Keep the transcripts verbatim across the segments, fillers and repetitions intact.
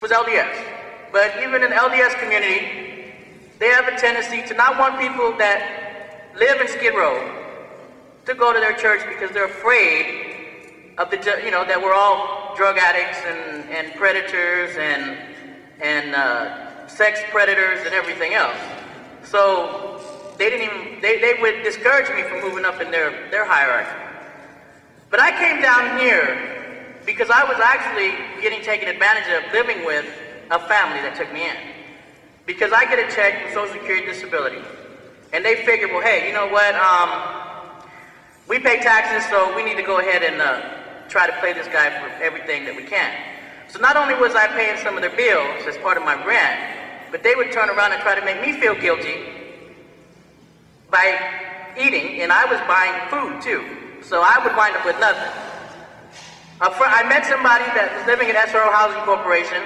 was L D S. But even in the L D S community, they have a tendency to not want people that live in Skid Row to go to their church because they're afraid of the, you know, that we're all drug addicts and, and predators and, and uh, sex predators and everything else. So they didn't even, they, they would discourage me from moving up in their, their hierarchy. But I came down here because I was actually getting taken advantage of living with a family that took me in. Because I get a check from Social Security Disability. And they figured, well, hey, you know what, um, we pay taxes, so we need to go ahead and uh, try to play this guy for everything that we can. So not only was I paying some of their bills as part of my grant, but they would turn around and try to make me feel guilty by eating, and I was buying food too. So I would wind up with nothing. A fr I met somebody that was living at S R O Housing Corporation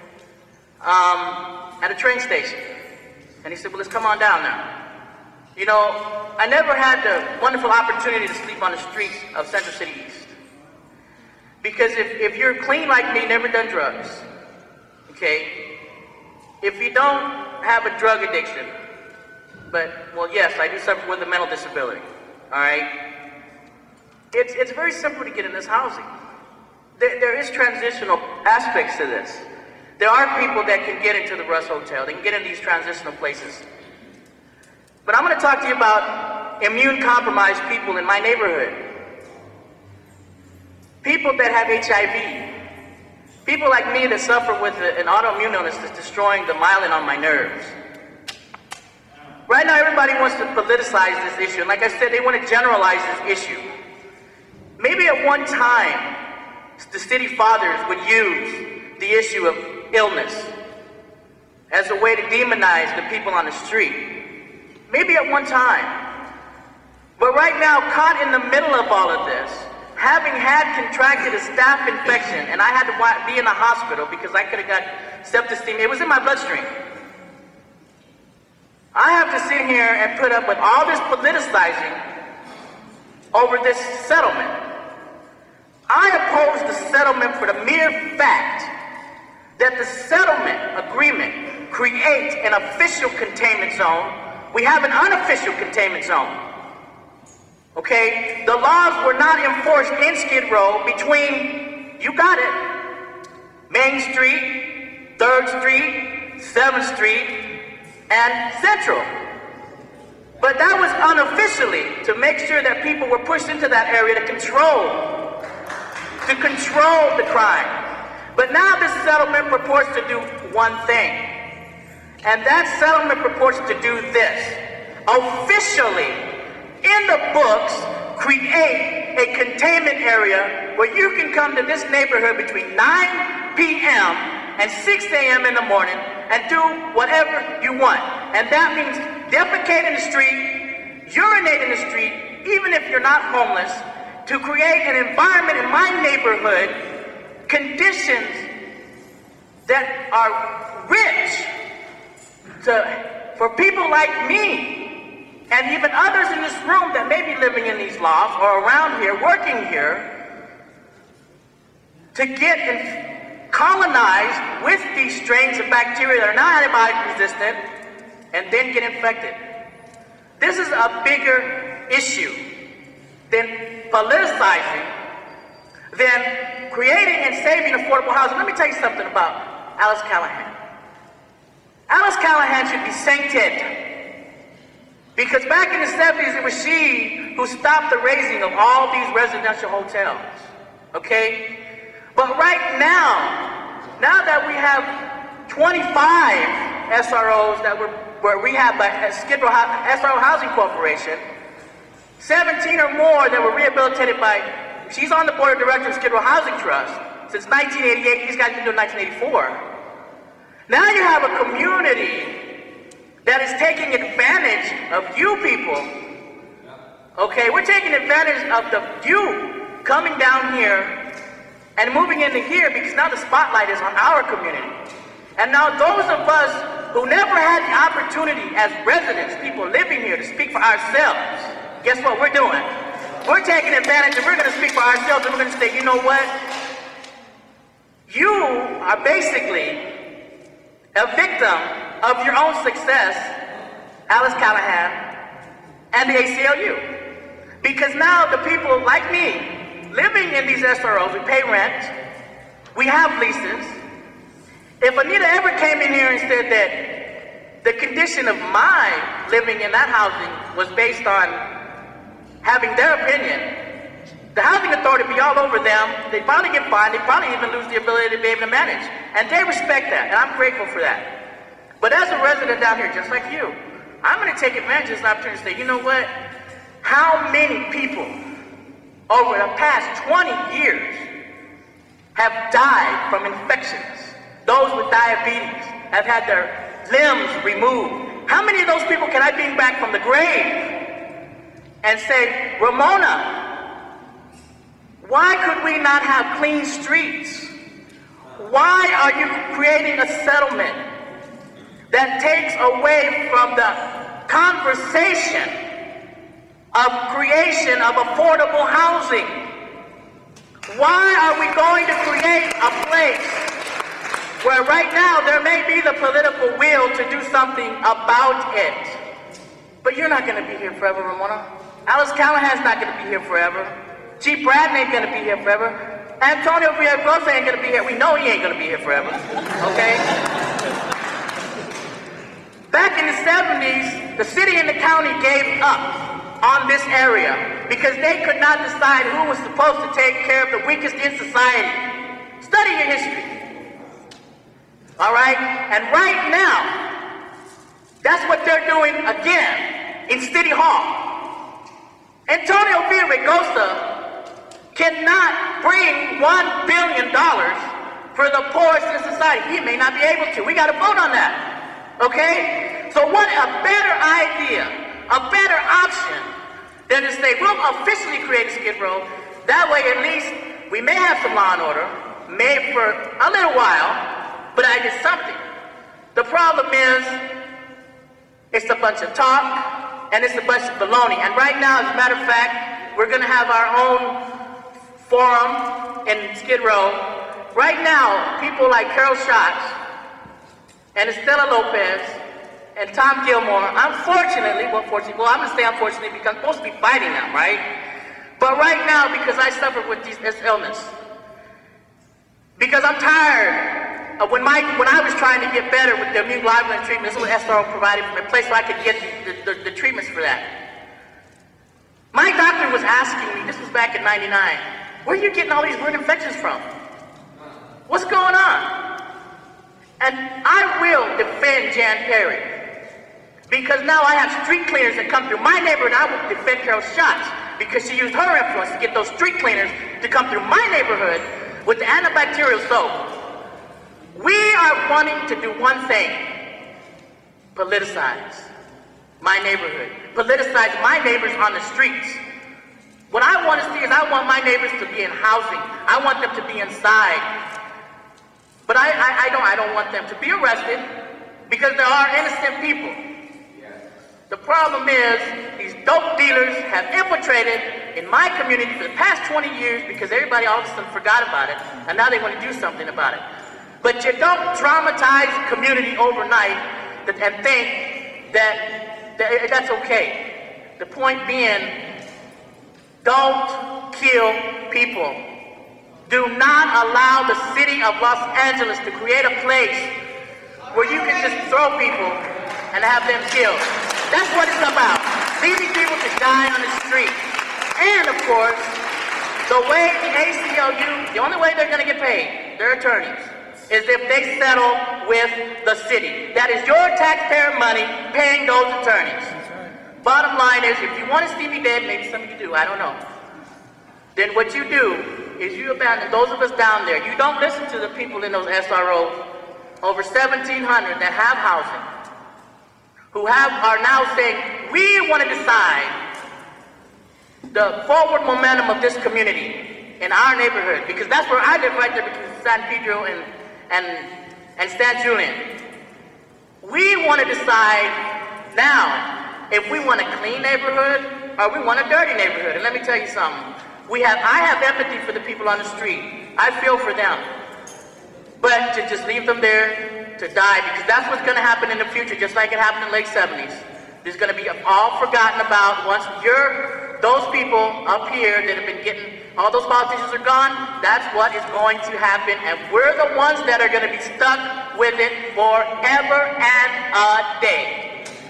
um, at a train station. And he said, well, let's come on down now. You know, I never had the wonderful opportunity to sleep on the streets of Central City East. Because if, if you're clean like me, never done drugs, okay, if you don't have a drug addiction, but, well, yes, I do suffer with a mental disability, all right? It's, it's very simple to get in this housing. There, there is transitional aspects to this. There are people that can get into the Russ Hotel. They can get in these transitional places. But I'm going to talk to you about immune-compromised people in my neighborhood. People that have H I V. People like me that suffer with an autoimmune illness that's destroying the myelin on my nerves. Right now, everybody wants to politicize this issue. And like I said, they want to generalize this issue. Maybe at one time, the city fathers would use the issue of illness as a way to demonize the people on the street. Maybe at one time. But right now, caught in the middle of all of this, having had contracted a staph infection, and I had to be in the hospital because I could have got septicemia. It was in my bloodstream. I have to sit here and put up with all this politicizing over this settlement. I oppose the settlement for the mere fact that the settlement agreement creates an official containment zone. We have an unofficial containment zone. Okay? The laws were not enforced in Skid Row between, you got it, Main Street, third Street, seventh Street, and Central. But that was unofficially to make sure that people were pushed into that area to control, to control the crime. But now this settlement purports to do one thing. And that settlement purports to do this. Officially, in the books, create a containment area where you can come to this neighborhood between nine P M and six A M in the morning and do whatever you want. And that means defecate in the street, urinate in the street, even if you're not homeless, to create an environment in my neighborhood, conditions that are rich to, for people like me, and even others in this room that may be living in these lofts or around here, working here, to get in, colonized with these strains of bacteria that are now antibiotic resistant and then get infected. This is a bigger issue than politicizing, than creating and saving affordable housing. Let me tell you something about Alice Callahan. Alice Callahan should be sainted, because back in the seventies, it was she who stopped the raising of all these residential hotels, okay? But right now, now that we have twenty-five S R Os that were, were rehabbed by Skid Row, S R O Housing Corporation, seventeen or more that were rehabilitated by, she's on the board of directors of Skid Row Housing Trust since nineteen eighty-eight, these guys have been doing nineteen eighty-four. Now you have a community that is taking advantage of you people. Okay, we're taking advantage of the you coming down here and moving into here because now the spotlight is on our community. And now those of us who never had the opportunity as residents, people living here, to speak for ourselves, guess what we're doing? We're taking advantage and we're going to speak for ourselves, and we're going to say, you know what? You are basically a victim of your own success, Alice Callahan, and the A C L U. Because now the people like me, living in these S R Os, we pay rent, we have leases. If Anita ever came in here and said that the condition of my living in that housing was based on having their opinion, the housing authority would be all over them. They'd probably get fined. They'd probably even lose the ability to be able to manage. And they respect that, and I'm grateful for that. But as a resident down here, just like you, I'm going to take advantage of this opportunity to say, you know what? How many people over the past twenty years have died from infections? Those with diabetes have had their limbs removed. How many of those people can I bring back from the grave and say, Ramona, why could we not have clean streets? Why are you creating a settlement that takes away from the conversation of creation of affordable housing? Why are we going to create a place where right now there may be the political will to do something about it? But you're not going to be here forever, Ramona. Alice Callahan's not going to be here forever. G. Bradley ain't gonna be here forever. Antonio Villalobos ain't gonna be here. We know he ain't gonna be here forever. Okay? Back in the seventies, the city and the county gave up on this area because they could not decide who was supposed to take care of the weakest in society. Study your history. All right? And right now, that's what they're doing again in City Hall. Antonio Villalobos cannot bring one billion dollars for the poorest in society. He may not be able to. We got to vote on that. Okay? So what a better idea, a better option than to say, we'll officially create Skid Row. That way at least we may have some law and order, maybe for a little while, but I did something. The problem is, it's a bunch of talk, and it's a bunch of baloney. And right now, as a matter of fact, we're going to have our own forum in Skid Row. Right now, people like Carol Schatz and Estela Lopez and Tom Gilmore, unfortunately, well, fortunately, well, I'm going to say unfortunately because I'm supposed to be fighting them, right? But right now, because I suffer with this, this illness, because I'm tired of when, my, when I was trying to get better with the immune globulin treatment, this is what S R O provided for me, a place where I could get the, the, the treatments for that. My doctor was asking me, this was back in ninety-nine, where are you getting all these weird infections from? What's going on? And I will defend Jan Perry. Because now I have street cleaners that come through my neighborhood. I will defend Carol Schatz because she used her influence to get those street cleaners to come through my neighborhood with the antibacterial soap. We are wanting to do one thing. Politicize my neighborhood. Politicize my neighbors on the streets. What I want to see is I want my neighbors to be in housing. I want them to be inside. But I, I, I, don't, I don't want them to be arrested because there are innocent people. The problem is these dope dealers have infiltrated in my community for the past twenty years because everybody all of a sudden forgot about it and now they want to do something about it. But you don't traumatize the community overnight and think that, that that's okay. The point being, don't kill people. Do not allow the city of Los Angeles to create a place where you can just throw people and have them killed. That's what it's about. Leaving people to die on the street. And of course, the way the A C L U, the only way they're going to get paid, their attorneys, is if they settle with the city. That is your taxpayer money paying those attorneys. Bottom line is, if you want to see me dead, maybe some of you do, I don't know. Then what you do is you abandon those of us down there. You don't listen to the people in those S R Os, over seventeen hundred that have housing, who have are now saying, we want to decide the forward momentum of this community in our neighborhood, because that's where I live, right there between San Pedro and, and, and San Julian. We want to decide now if we want a clean neighborhood or we want a dirty neighborhood. And let me tell you something. We have, I have empathy for the people on the street. I feel for them. but to just leave them there to die, because that's what's going to happen in the future, just like it happened in the late seventies. There's going to be all forgotten about once you're, those people up here that have been getting, all those politicians are gone, that's what is going to happen, and we're the ones that are going to be stuck with it forever and a day.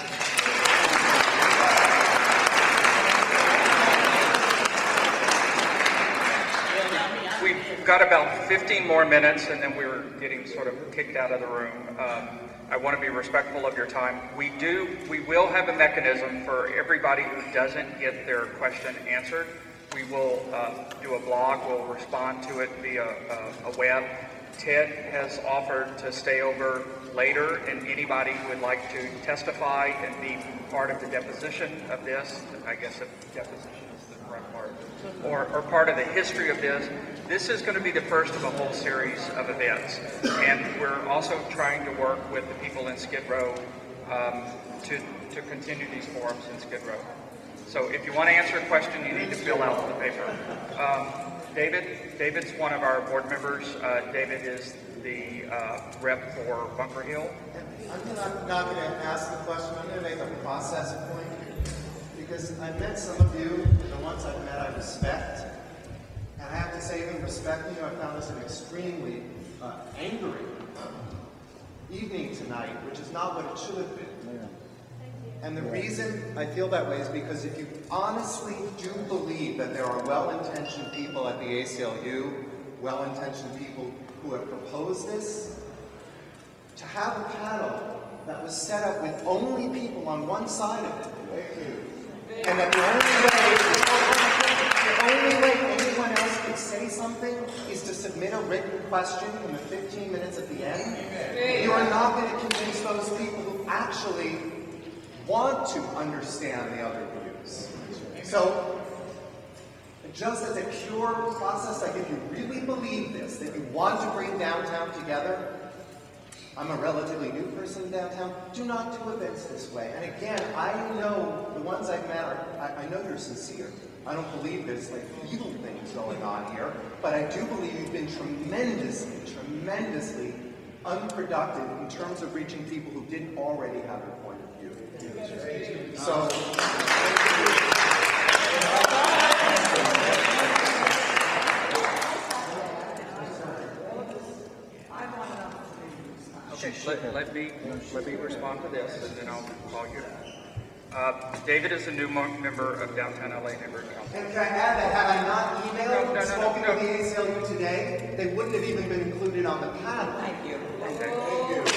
We've got about fifteen more minutes, and then we were getting sort of kicked out of the room. Um, I want to be respectful of your time. We do, we will have a mechanism for everybody who doesn't get their question answered. We will uh, do a blog, we'll respond to it via uh, a web. Ted has offered to stay over later, and anybody who would like to testify and be part of the deposition of this, I guess a deposition is the correct part, or, or part of the history of this. This is going to be the first of a whole series of events, and we're also trying to work with the people in Skid Row um, to, to continue these forums in Skid Row. So if you want to answer a question, you need to fill out the paper. Um, David, David's one of our board members. Uh, David is the uh, rep for Bunker Hill. I'm not, not going to ask the question, I'm going to make a process point, because I met some of you, the ones I've met I respect. And I have to say, even respecting you, I found this an extremely uh, angry evening tonight, which is not what it should have been. And the reason I feel that way is because if you honestly do believe that there are well-intentioned people at the A C L U, well-intentioned people who have proposed this, to have a panel that was set up with only people on one side of it, and that the only way, the only way anyone else could say something is to submit a written question in the fifteen minutes at the end, you are not going to convince those people who actually want to understand the other views. So, just as a pure process, like if you really believe this, that you want to bring downtown together, I'm a relatively new person in downtown, do not do events this way. And again, I know the ones I've met, are, I, I know you're sincere. I don't believe there's like evil things going on here, but I do believe you've been tremendously, tremendously unproductive in terms of reaching people who didn't already have a point of view. So, okay, let, let me let me respond to this, and then I'll call you. Uh, David is a new member of Downtown L A Neighborhood Council. And can I add that had I not emailed no, no, and spoken no, no, no. to the A C L U today, they wouldn't have even been included on the panel. Thank you. Okay. Thank you.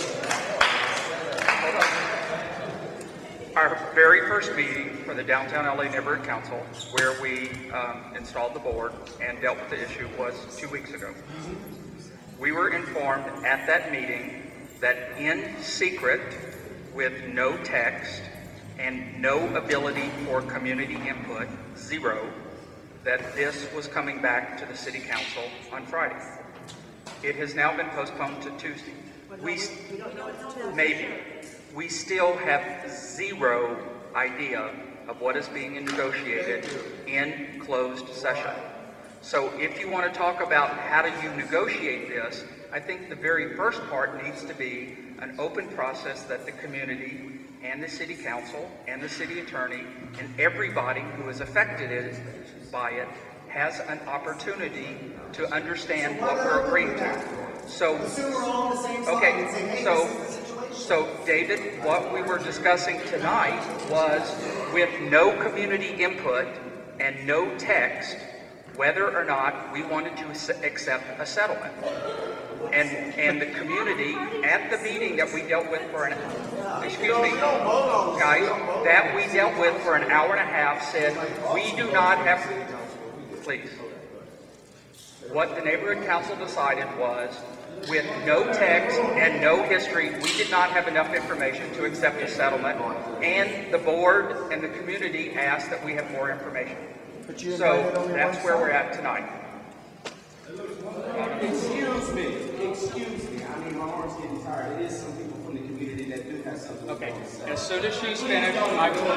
Our very first meeting for the Downtown L A Neighborhood Council, where we um, installed the board and dealt with the issue, was two weeks ago. We were informed at that meeting that in secret, with no text and no ability for community input, zero, that this was coming back to the City Council on Friday. It has now been postponed to Tuesday. We, maybe. We still have zero idea of what is being negotiated in closed session. So if you want to talk about how do you negotiate this, I think the very first part needs to be an open process that the community and the City Council and the City Attorney and everybody who is affected by it has an opportunity to understand what we're agreeing to. So, okay, so, so David, what we were discussing tonight was with no community input and no text, whether or not we wanted to accept a settlement. And and the community at the meeting that we dealt with for an excuse me guys that we dealt with for an hour and a half said we do not have please what the neighborhood council decided was with no text and no history, we did not have enough information to accept a settlement, and the board and the community asked that we have more information. So that's where we're at tonight. Excuse me, excuse me. I mean, my arm's getting tired. It is some people from the community that do have something. Okay, as soon as she's finished, I will.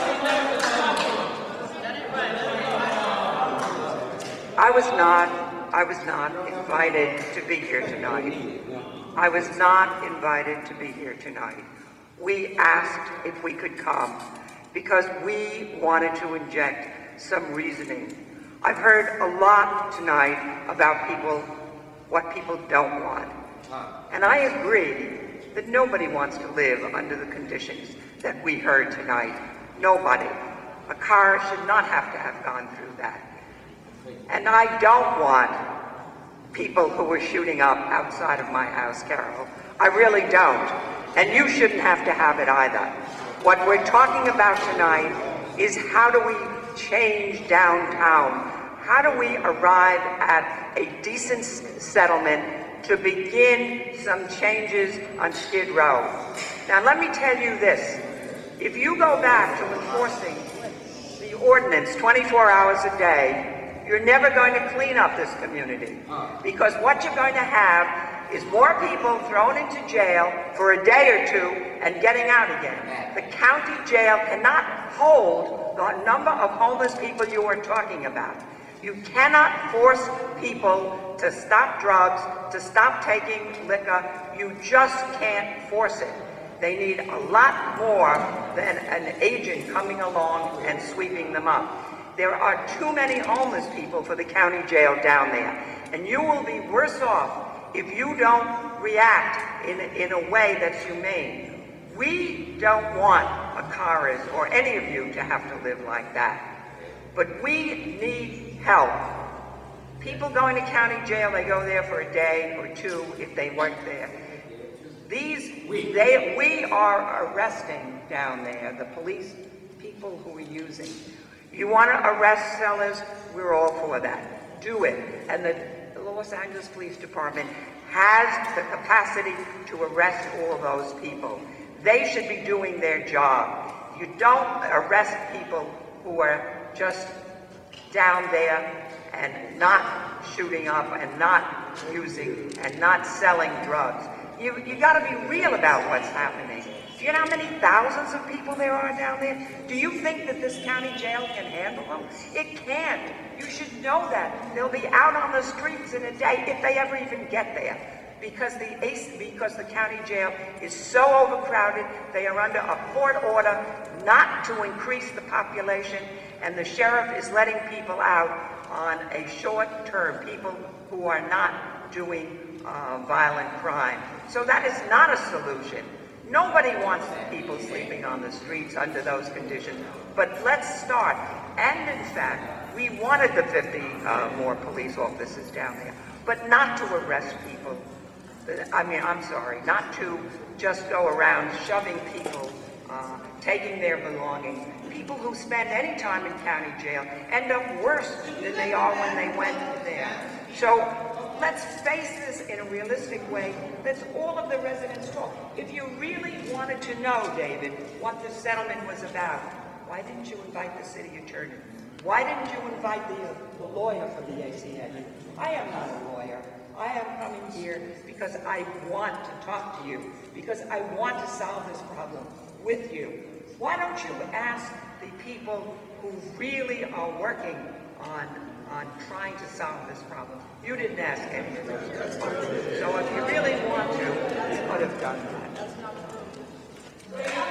I was not, I was not invited to be here tonight. I was not invited to be here tonight. We asked if we could come because we wanted to inject some reasoning. I've heard a lot tonight about people, what people don't want. And I agree that nobody wants to live under the conditions that we heard tonight. Nobody. A car should not have to have gone through that. And I don't want people who are shooting up outside of my house, Carol. I really don't. And you shouldn't have to have it either. What we're talking about tonight is how do we change downtown? How do we arrive at a decent settlement to begin some changes on Skid Row? Now let me tell you this. If you go back to enforcing the ordinance twenty-four hours a day, you're never going to clean up this community. Because what you're going to have is more people thrown into jail for a day or two and getting out again. The county jail cannot hold the number of homeless people you are talking about. You cannot force people to stop drugs, to stop taking liquor. You just can't force it. They need a lot more than an agent coming along and sweeping them up. There are too many homeless people for the county jail down there. And you will be worse off if you don't react in, in a way that's humane. We don't want Akaras or any of you to have to live like that. But we need help. People going to county jail, they go there for a day or two if they work there. These, they, we are arresting down there, the police, people who are using. You want to arrest sellers? We're all for that. Do it. And the Los Angeles Police Department has the capacity to arrest all of those people. They should be doing their job. You don't arrest people who are just down there and not shooting up and not using and not selling drugs. You, you got to be real about what's happening. Do you know how many thousands of people there are down there? Do you think that this county jail can handle them? It can't. You should know that. They'll be out on the streets in a day if they ever even get there. Because the, because the county jail is so overcrowded, they are under a court order not to increase the population, and the sheriff is letting people out on a short term, people who are not doing uh, violent crime. So that is not a solution. Nobody wants people sleeping on the streets under those conditions, but let's start. And in fact, we wanted the fifty uh, more police officers down there, but not to arrest people. I mean, I'm sorry, not to just go around shoving people, uh, taking their belongings. People who spend any time in county jail end up worse than they are when they went there. So let's face this in a realistic way. Let's all of the residents talk. If you really wanted to know, David, what the settlement was about, why didn't you invite the city attorney? Why didn't you invite the, uh, the lawyer for the A C A? I am not a lawyer. I am coming here because I want to talk to you, because I want to solve this problem with you. Why don't you ask the people who really are working on, on trying to solve this problem? You didn't ask any of those people. So if you really want to, you could have done that.